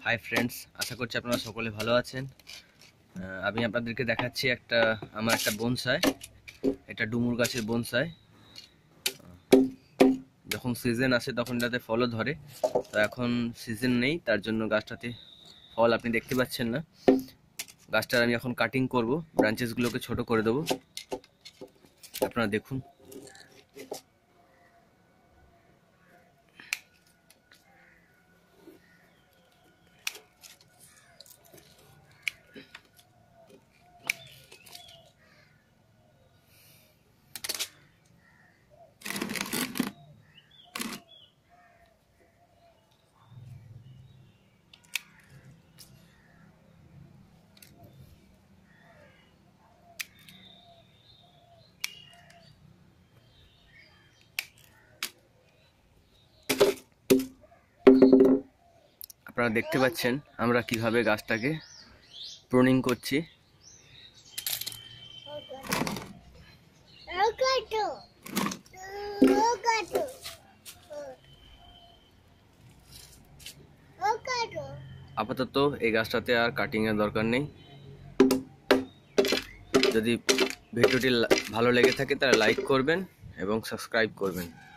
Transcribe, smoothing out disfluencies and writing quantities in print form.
Hi friends, আশা করছি আপনারা সকলে ভালো আছেন। আমি আপনাদেরকে দেখাচ্ছি আমার একটা বনসাই। এটা ডুমুর গাছের বনসাই। যখন সিজন আসে তখন এটাতে ফলও ধরে, তো এখন সিজন নেই, তার জন্য গাছটাতে ফল আপনি দেখতে পাচ্ছেন না। গাছটার আমি এখন কাটিং করব, ব্রাঞ্চেসগুলোকে ছোট করে দেবো। আপনারা দেখুন। আপনারা দেখতে পাচ্ছেন আমরা কিভাবে গাছটাকে প্রুনিং করছি। আপাতত এই গাছটাতে আর কাটিং এর দরকার নেই। যদি ভিডিওটি ভালো লেগে থাকে তাহলে লাইক করবেন এবং সাবস্ক্রাইব করবেন।